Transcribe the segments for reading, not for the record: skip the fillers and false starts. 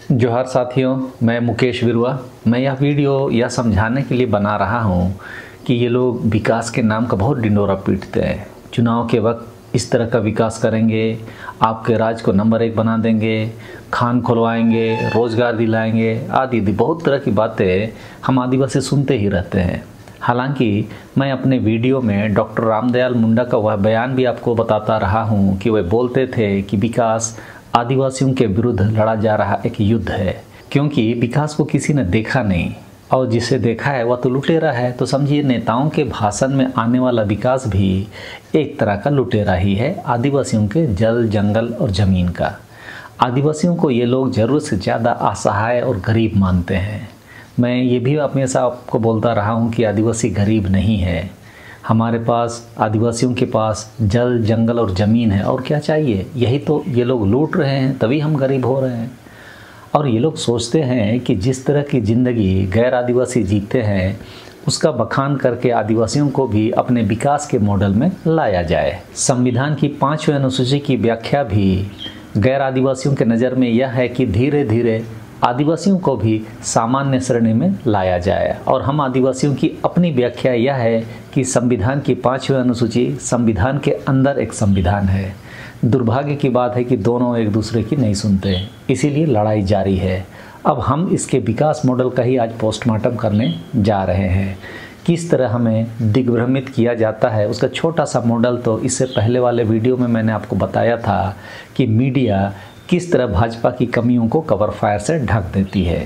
जोहार साथियों, मैं मुकेश विरवा। मैं यह वीडियो यह समझाने के लिए बना रहा हूँ कि ये लोग विकास के नाम का बहुत डिंडोरा पीटते हैं। चुनाव के वक्त इस तरह का विकास करेंगे, आपके राज्य को नंबर 1 बना देंगे, खान खुलवाएंगे, रोज़गार दिलाएंगे, आदि बहुत तरह की बातें हम आदिवासी सुनते ही रहते हैं। हालांकि मैं अपने वीडियो में डॉक्टर रामदयाल मुंडा का वह बयान भी आपको बताता रहा हूँ कि वह बोलते थे कि विकास आदिवासियों के विरुद्ध लड़ा जा रहा एक युद्ध है, क्योंकि विकास को किसी ने देखा नहीं और जिसे देखा है वह तो लुटेरा है। तो समझिए, नेताओं के भाषण में आने वाला विकास भी एक तरह का लुटेरा ही है, आदिवासियों के जल, जंगल और ज़मीन का। आदिवासियों को ये लोग ज़रूरत से ज़्यादा असहाय और गरीब मानते हैं। मैं ये भी हमेशा आपको बोलता रहा हूँ कि आदिवासी गरीब नहीं है। हमारे पास, आदिवासियों के पास जल, जंगल और ज़मीन है, और क्या चाहिए? यही तो ये लोग लूट रहे हैं, तभी हम गरीब हो रहे हैं। और ये लोग सोचते हैं कि जिस तरह की ज़िंदगी गैर आदिवासी जीते हैं उसका बखान करके आदिवासियों को भी अपने विकास के मॉडल में लाया जाए। संविधान की 5वीं अनुसूची की व्याख्या भी गैर आदिवासियों के नज़र में यह है कि धीरे धीरे आदिवासियों को भी सामान्य श्रेणी में लाया जाए। और हम आदिवासियों की अपनी व्याख्या यह है कि संविधान की 5वीं अनुसूची संविधान के अंदर एक संविधान है। दुर्भाग्य की बात है कि दोनों एक दूसरे की नहीं सुनते, इसीलिए लड़ाई जारी है। अब हम इसके विकास मॉडल का ही आज पोस्टमार्टम करने जा रहे हैं। किस तरह हमें दिग्भ्रमित किया जाता है उसका छोटा सा मॉडल तो इससे पहले वाले वीडियो में मैंने आपको बताया था कि मीडिया किस तरह भाजपा की कमियों को कवर फायर से ढक देती है।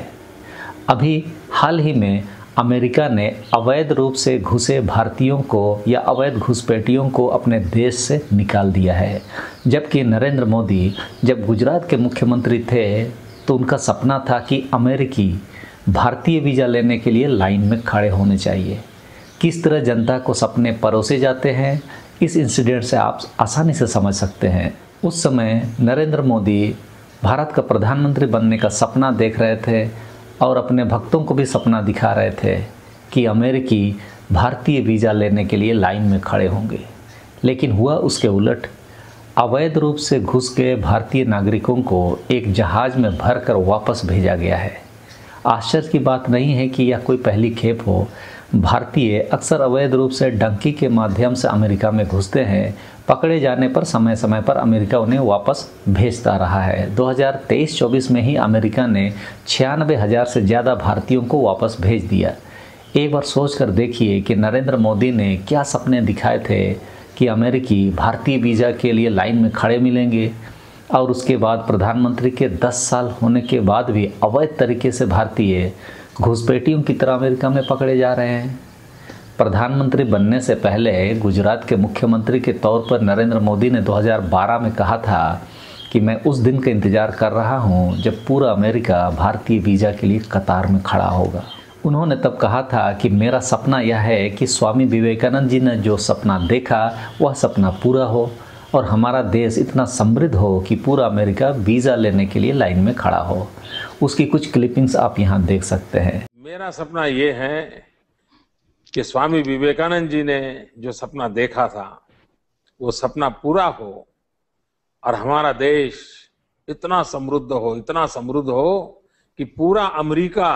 अभी हाल ही में अमेरिका ने अवैध रूप से घुसे भारतीयों को या अवैध घुसपैठियों को अपने देश से निकाल दिया है। जबकि नरेंद्र मोदी जब गुजरात के मुख्यमंत्री थे तो उनका सपना था कि अमेरिकी भारतीय वीज़ा लेने के लिए लाइन में खड़े होने चाहिए। किस तरह जनता को सपने परोसे जाते हैं, इस इंसिडेंट से आप आसानी से समझ सकते हैं। उस समय नरेंद्र मोदी भारत का प्रधानमंत्री बनने का सपना देख रहे थे और अपने भक्तों को भी सपना दिखा रहे थे कि अमेरिकी भारतीय वीज़ा लेने के लिए लाइन में खड़े होंगे। लेकिन हुआ उसके उलट। अवैध रूप से घुस गए भारतीय नागरिकों को एक जहाज़ में भरकर वापस भेजा गया है। आश्चर्य की बात नहीं है कि यह कोई पहली खेप हो। भारतीय अक्सर अवैध रूप से डंकी के माध्यम से अमेरिका में घुसते हैं। पकड़े जाने पर समय समय पर अमेरिका उन्हें वापस भेजता रहा है। 2023-24 में ही अमेरिका ने 96,000 से ज़्यादा भारतीयों को वापस भेज दिया। एक बार सोच कर देखिए कि नरेंद्र मोदी ने क्या सपने दिखाए थे कि अमेरिकी भारतीय वीज़ा के लिए लाइन में खड़े मिलेंगे, और उसके बाद प्रधानमंत्री के 10 साल होने के बाद भी अवैध तरीके से भारतीय घुसपैठियों की तरह अमेरिका में पकड़े जा रहे हैं। प्रधानमंत्री बनने से पहले गुजरात के मुख्यमंत्री के तौर पर नरेंद्र मोदी ने 2012 में कहा था कि मैं उस दिन का इंतज़ार कर रहा हूं जब पूरा अमेरिका भारतीय वीज़ा के लिए कतार में खड़ा होगा। उन्होंने तब कहा था कि मेरा सपना यह है कि स्वामी विवेकानंद जी ने जो सपना देखा वह सपना पूरा हो और हमारा देश इतना समृद्ध हो कि पूरा अमेरिका वीज़ा लेने के लिए लाइन में खड़ा हो। उसकी कुछ क्लिपिंग्स आप यहाँ देख सकते हैं। मेरा सपना ये है कि स्वामी विवेकानंद जी ने जो सपना देखा था वो सपना पूरा हो और हमारा देश इतना समृद्ध हो कि पूरा अमेरिका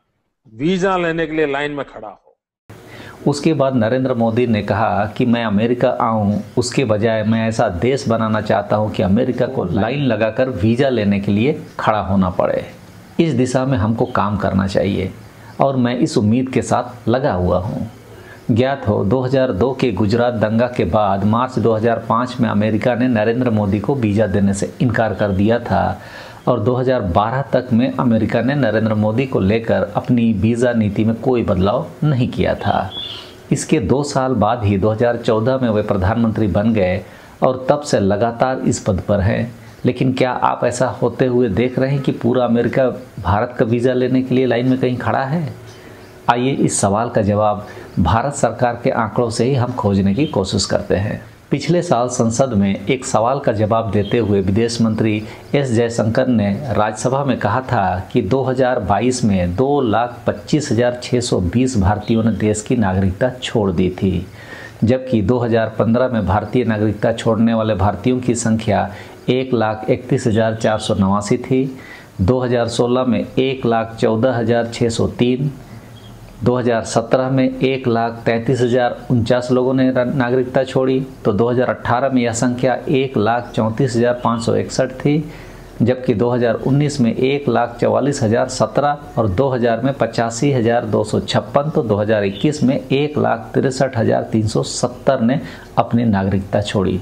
वीजा लेने के लिए लाइन में खड़ा हो। उसके बाद नरेंद्र मोदी ने कहा कि मैं अमेरिका आऊं, उसके बजाय मैं ऐसा देश बनाना चाहता हूं कि अमेरिका को लाइन लगाकर वीज़ा लेने के लिए खड़ा होना पड़े। इस दिशा में हमको काम करना चाहिए और मैं इस उम्मीद के साथ लगा हुआ हूँ। ज्ञात हो, 2002 के गुजरात दंगा के बाद मार्च 2005 में अमेरिका ने नरेंद्र मोदी को वीज़ा देने से इनकार कर दिया था और 2012 तक में अमेरिका ने नरेंद्र मोदी को लेकर अपनी वीज़ा नीति में कोई बदलाव नहीं किया था। इसके 2 साल बाद ही 2014 में वे प्रधानमंत्री बन गए और तब से लगातार इस पद पर हैं। लेकिन क्या आप ऐसा होते हुए देख रहे हैं कि पूरा अमेरिका भारत का वीज़ा लेने के लिए लाइन में कहीं खड़ा है? आइए इस सवाल का जवाब भारत सरकार के आंकड़ों से ही हम खोजने की कोशिश करते हैं। पिछले साल संसद में एक सवाल का जवाब देते हुए विदेश मंत्री एस जयशंकर ने राज्यसभा में कहा था कि 2022 में 2,25,620 भारतीयों ने देश की नागरिकता छोड़ दी थी, जबकि 2015 में भारतीय नागरिकता छोड़ने वाले भारतीयों की संख्या 1,31,489 थी। 2016 में 1,14,603, 2017 में 1,33,049 लोगों ने नागरिकता छोड़ी, तो 2018 में यह संख्या 1,34,561 थी, जबकि 2019 में 1,44,017 और 2000 में 85,256, तो 2021 में 1,63,370 ने अपनी नागरिकता छोड़ी।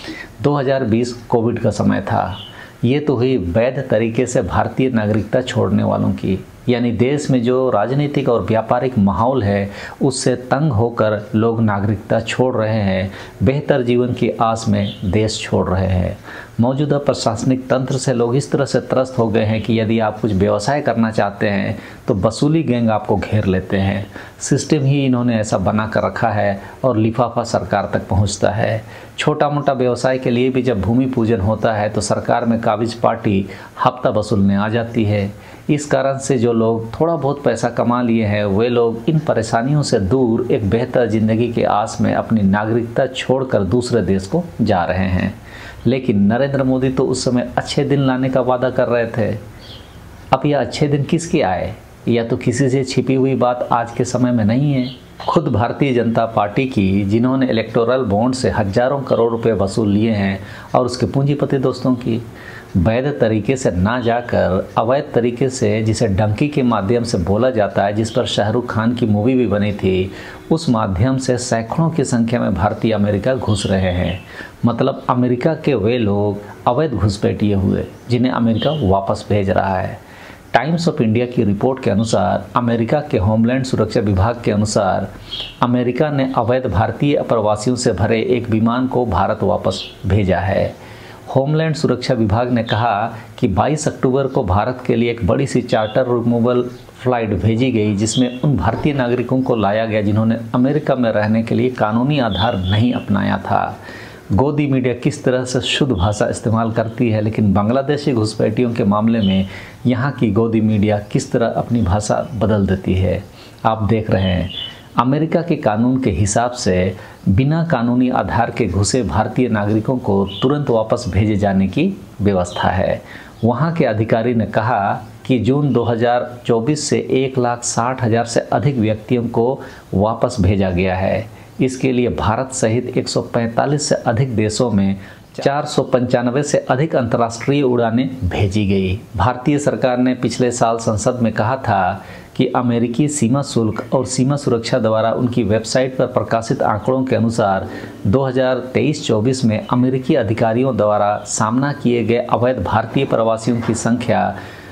2020 कोविड का समय था। ये तो हुई वैध तरीके से भारतीय नागरिकता छोड़ने वालों की, यानी देश में जो राजनीतिक और व्यापारिक माहौल है उससे तंग होकर लोग नागरिकता छोड़ रहे हैं, बेहतर जीवन की आस में देश छोड़ रहे हैं। मौजूदा प्रशासनिक तंत्र से लोग इस तरह से त्रस्त हो गए हैं कि यदि आप कुछ व्यवसाय करना चाहते हैं तो वसूली गैंग आपको घेर लेते हैं। सिस्टम ही इन्होंने ऐसा बना कर रखा है और लिफाफा सरकार तक पहुंचता है। छोटा मोटा व्यवसाय के लिए भी जब भूमि पूजन होता है तो सरकार में काबिज पार्टी हफ्ता वसूलने आ जाती है। इस कारण से जो लोग थोड़ा बहुत पैसा कमा लिए हैं वे लोग इन परेशानियों से दूर एक बेहतर ज़िंदगी के आस में अपनी नागरिकता छोड़कर दूसरे देश को जा रहे हैं। लेकिन नरेंद्र मोदी तो उस समय अच्छे दिन लाने का वादा कर रहे थे। अब यह अच्छे दिन किसके आए? या तो किसी से छिपी हुई बात आज के समय में नहीं है। खुद भारतीय जनता पार्टी की, जिन्होंने इलेक्टोरल बॉन्ड से हजारों करोड़ रुपए वसूल लिए हैं, और उसके पूंजीपति दोस्तों की, वैध तरीके से ना जाकर अवैध तरीके से, जिसे डंकी के माध्यम से बोला जाता है, जिस पर शाहरुख खान की मूवी भी बनी थी, उस माध्यम से सैकड़ों की संख्या में भारतीय अमेरिका घुस रहे हैं। मतलब अमेरिका के वे लोग अवैध घुसपैठिए हुए जिन्हें अमेरिका वापस भेज रहा है। टाइम्स ऑफ इंडिया की रिपोर्ट के अनुसार, अमेरिका के होमलैंड सुरक्षा विभाग के अनुसार, अमेरिका ने अवैध भारतीय अप्रवासियों से भरे एक विमान को भारत वापस भेजा है। होमलैंड सुरक्षा विभाग ने कहा कि 22 अक्टूबर को भारत के लिए एक बड़ी सी चार्टर रिमूवल फ्लाइट भेजी गई, जिसमें उन भारतीय नागरिकों को लाया गया जिन्होंने अमेरिका में रहने के लिए कानूनी आधार नहीं अपनाया था। गोदी मीडिया किस तरह से शुद्ध भाषा इस्तेमाल करती है, लेकिन बांग्लादेशी घुसपैठियों के मामले में यहाँ की गोदी मीडिया किस तरह अपनी भाषा बदल देती है। आप देख रहे हैं, अमेरिका के कानून के हिसाब से बिना कानूनी आधार के घुसे भारतीय नागरिकों को तुरंत वापस भेजे जाने की व्यवस्था है। वहाँ के अधिकारी ने कहा कि जून 2024 से 1,60,000 से अधिक व्यक्तियों को वापस भेजा गया है। इसके लिए भारत सहित 145 से अधिक देशों में 495 से अधिक अंतर्राष्ट्रीय उड़ानें भेजी गई। भारतीय सरकार ने पिछले साल संसद में कहा था कि अमेरिकी सीमा शुल्क और सीमा सुरक्षा द्वारा उनकी वेबसाइट पर प्रकाशित आंकड़ों के अनुसार 2023-24 में अमेरिकी अधिकारियों द्वारा सामना किए गए अवैध भारतीय प्रवासियों की संख्या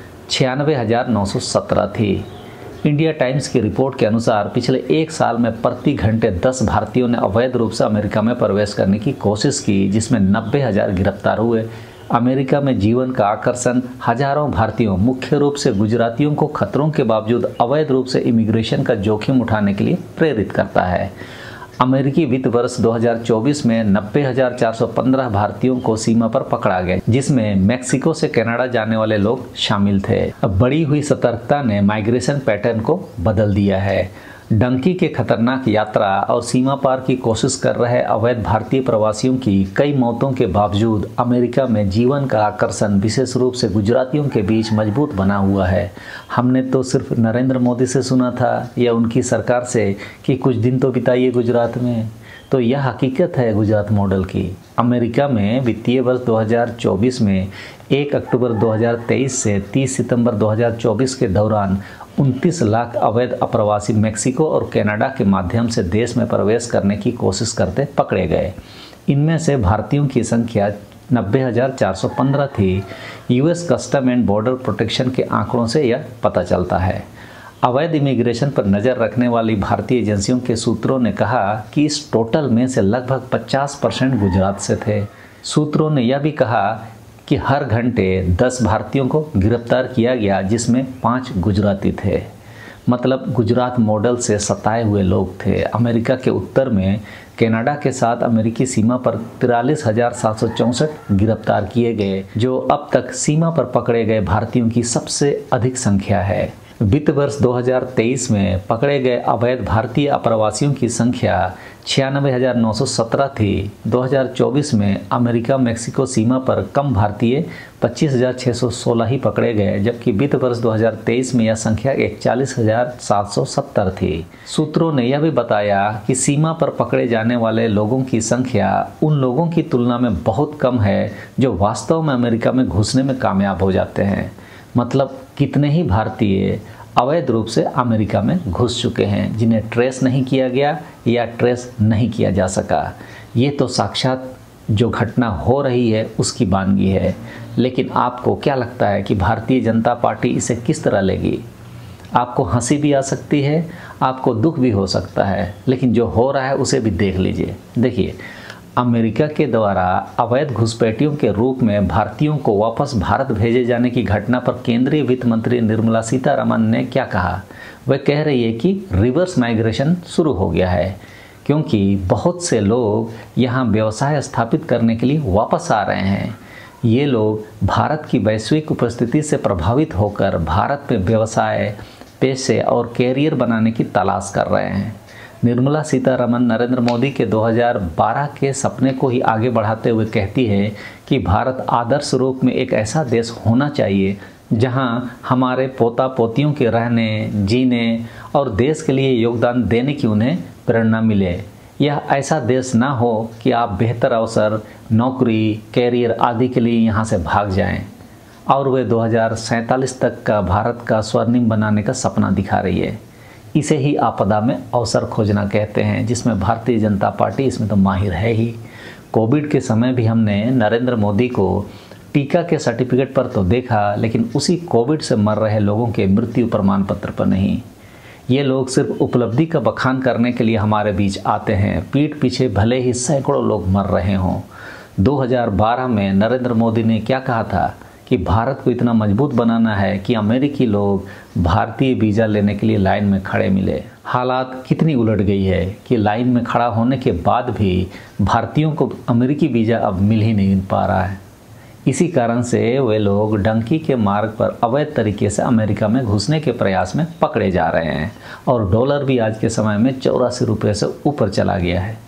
96,917 थी। इंडिया टाइम्स की रिपोर्ट के अनुसार पिछले एक साल में प्रति घंटे 10 भारतीयों ने अवैध रूप से अमेरिका में प्रवेश करने की कोशिश की, जिसमें 90,000 गिरफ्तार हुए। अमेरिका में जीवन का आकर्षण हजारों भारतीयों, मुख्य रूप से गुजरातियों को खतरों के बावजूद अवैध रूप से इमिग्रेशन का जोखिम उठाने के लिए प्रेरित करता है। अमेरिकी वित्त वर्ष 2024 में 90,415 भारतीयों को सीमा पर पकड़ा गया, जिसमें मैक्सिको से कनाडा जाने वाले लोग शामिल थे। अब बढ़ी हुई सतर्कता ने माइग्रेशन पैटर्न को बदल दिया है। डंकी के खतरनाक यात्रा और सीमा पार की कोशिश कर रहे अवैध भारतीय प्रवासियों की कई मौतों के बावजूद अमेरिका में जीवन का आकर्षण विशेष रूप से गुजरातियों के बीच मजबूत बना हुआ है। हमने तो सिर्फ नरेंद्र मोदी से सुना था या उनकी सरकार से कि कुछ दिन तो बिताइए गुजरात में, तो यह हकीकत है गुजरात मॉडल की। अमेरिका में वित्तीय वर्ष 2024 में 1 अक्टूबर 2023 से 30 सितंबर 2024 के दौरान 29 लाख अवैध अप्रवासी मैक्सिको और कनाडा के माध्यम से देश में प्रवेश करने की कोशिश करते पकड़े गए। इनमें से भारतीयों की संख्या 90,415 थी। US custom and border protection के आंकड़ों से यह पता चलता है। अवैध इमिग्रेशन पर नज़र रखने वाली भारतीय एजेंसियों के सूत्रों ने कहा कि इस टोटल में से लगभग 50% गुजरात से थे। सूत्रों ने यह भी कहा कि हर घंटे 10 भारतीयों को गिरफ्तार किया गया, जिसमें 5 गुजराती थे। मतलब गुजरात मॉडल से सताए हुए लोग थे। अमेरिका के उत्तर में कनाडा के साथ अमेरिकी सीमा पर 43,764 गिरफ्तार किए गए, जो अब तक सीमा पर पकड़े गए भारतीयों की सबसे अधिक संख्या है। वित्त वर्ष 2023 में पकड़े गए अवैध भारतीय अप्रवासियों की संख्या 96,917 थी। 2024 में अमेरिका मेक्सिको सीमा पर कम भारतीय 25,616 ही पकड़े गए, जबकि वित्त वर्ष 2023 में यह संख्या 41,770 थी। सूत्रों ने यह भी बताया कि सीमा पर पकड़े जाने वाले लोगों की संख्या उन लोगों की तुलना में बहुत कम है जो वास्तव में अमेरिका में घुसने में कामयाब हो जाते हैं। मतलब कितने ही भारतीय अवैध रूप से अमेरिका में घुस चुके हैं जिन्हें ट्रेस नहीं किया गया या ट्रेस नहीं किया जा सका। ये तो साक्षात जो घटना हो रही है उसकी वानगी है। लेकिन आपको क्या लगता है कि भारतीय जनता पार्टी इसे किस तरह लेगी? आपको हंसी भी आ सकती है, आपको दुख भी हो सकता है, लेकिन जो हो रहा है उसे भी देख लीजिए। देखिए, अमेरिका के द्वारा अवैध घुसपैठियों के रूप में भारतीयों को वापस भारत भेजे जाने की घटना पर केंद्रीय वित्त मंत्री निर्मला सीतारमण ने क्या कहा? वह कह रही है कि रिवर्स माइग्रेशन शुरू हो गया है, क्योंकि बहुत से लोग यहाँ व्यवसाय स्थापित करने के लिए वापस आ रहे हैं। ये लोग भारत की वैश्विक उपस्थिति से प्रभावित होकर भारत में व्यवसाय, पेशे और कैरियर बनाने की तलाश कर रहे हैं। निर्मला सीतारमण नरेंद्र मोदी के 2012 के सपने को ही आगे बढ़ाते हुए कहती है कि भारत आदर्श रूप में एक ऐसा देश होना चाहिए जहां हमारे पोता पोतियों के रहने, जीने और देश के लिए योगदान देने की उन्हें प्रेरणा मिले। यह ऐसा देश ना हो कि आप बेहतर अवसर, नौकरी, कैरियर आदि के लिए यहाँ से भाग जाएं। और वे 2047 तक का भारत का स्वर्णिम बनाने का सपना दिखा रही है। इसे ही आपदा में अवसर खोजना कहते हैं, जिसमें भारतीय जनता पार्टी इसमें तो माहिर है ही। कोविड के समय भी हमने नरेंद्र मोदी को टीका के सर्टिफिकेट पर तो देखा, लेकिन उसी कोविड से मर रहे लोगों के मृत्यु प्रमाण पत्र पर नहीं। ये लोग सिर्फ उपलब्धि का बखान करने के लिए हमारे बीच आते हैं, पीठ पीछे भले ही सैकड़ों लोग मर रहे हों। 2012 में नरेंद्र मोदी ने क्या कहा था कि भारत को इतना मजबूत बनाना है कि अमेरिकी लोग भारतीय वीज़ा लेने के लिए लाइन में खड़े मिले। हालात कितनी उलट गई है कि लाइन में खड़ा होने के बाद भी भारतीयों को अमेरिकी वीज़ा अब मिल ही नहीं पा रहा है। इसी कारण से वे लोग डंकी के मार्ग पर अवैध तरीके से अमेरिका में घुसने के प्रयास में पकड़े जा रहे हैं और डॉलर भी आज के समय में 84 रुपये से ऊपर चला गया है।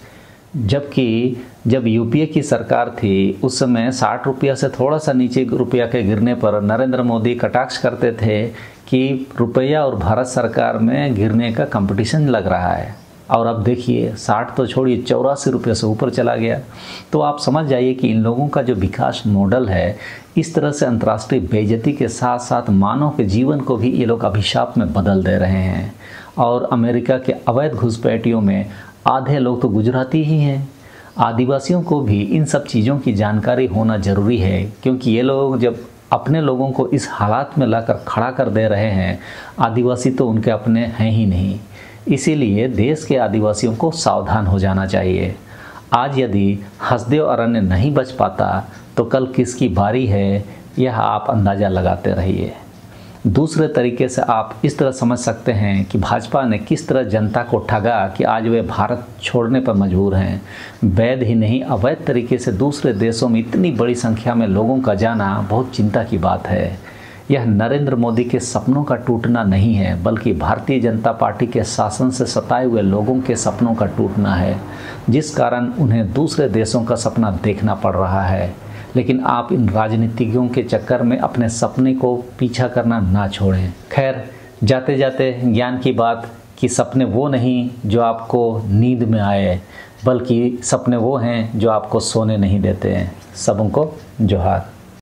जबकि जब यूपीए की सरकार थी उस समय 60 रुपया से थोड़ा सा नीचे रुपया के गिरने पर नरेंद्र मोदी कटाक्ष करते थे कि रुपया और भारत सरकार में गिरने का कंपटीशन लग रहा है। और अब देखिए 60 तो छोड़िए 84 रुपये से ऊपर चला गया। तो आप समझ जाइए कि इन लोगों का जो विकास मॉडल है, इस तरह से अंतर्राष्ट्रीय बेइज्जती के साथ साथ मानव के जीवन को भी ये लोग अभिशाप में बदल दे रहे हैं। और अमेरिका के अवैध घुसपैठियों में आधे लोग तो गुजराती ही हैं। आदिवासियों को भी इन सब चीज़ों की जानकारी होना ज़रूरी है, क्योंकि ये लोग जब अपने लोगों को इस हालात में लाकर खड़ा कर दे रहे हैं, आदिवासी तो उनके अपने हैं ही नहीं। इसीलिए देश के आदिवासियों को सावधान हो जाना चाहिए। आज यदि हसदेव अरण्य नहीं बच पाता तो कल किसकी बारी है, यह आप अंदाज़ा लगाते रहिए। दूसरे तरीके से आप इस तरह समझ सकते हैं कि भाजपा ने किस तरह जनता को ठगा कि आज वे भारत छोड़ने पर मजबूर हैं। वैध ही नहीं, अवैध तरीके से दूसरे देशों में इतनी बड़ी संख्या में लोगों का जाना बहुत चिंता की बात है। यह नरेंद्र मोदी के सपनों का टूटना नहीं है, बल्कि भारतीय जनता पार्टी के शासन से सताए हुए लोगों के सपनों का टूटना है, जिस कारण उन्हें दूसरे देशों का सपना देखना पड़ रहा है। लेकिन आप इन राजनीतिज्ञों के चक्कर में अपने सपने को पीछा करना ना छोड़ें। खैर, जाते जाते ज्ञान की बात कि सपने वो नहीं जो आपको नींद में आए, बल्कि सपने वो हैं जो आपको सोने नहीं देते हैं। सबको जोहार।